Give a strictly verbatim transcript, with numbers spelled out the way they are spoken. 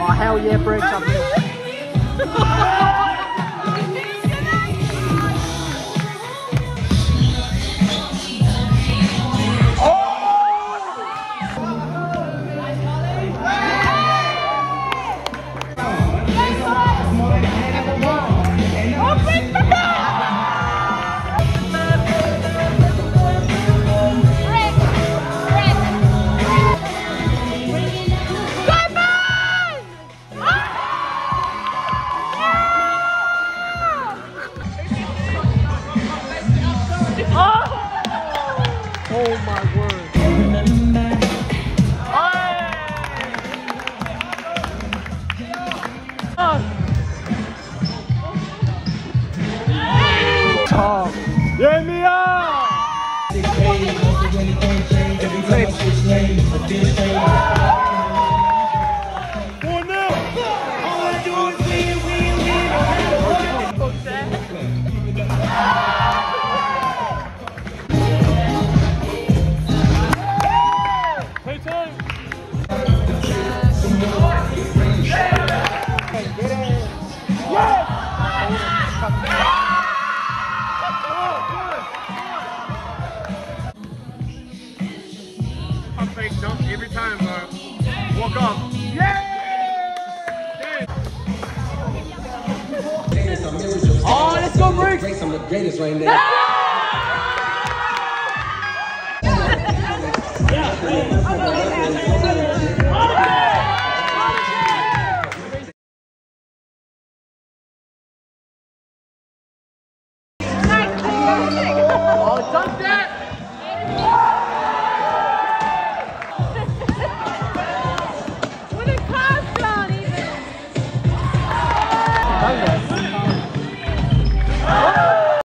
Oh, hell yeah, Briggs up here. Oh my word. Tom. Get me up! Four nil. All I do is win, win, win. Play time. Fake jump every time, bro. Walk up. Yeah! Oh, let's go, Briggs! I'm the greatest right now.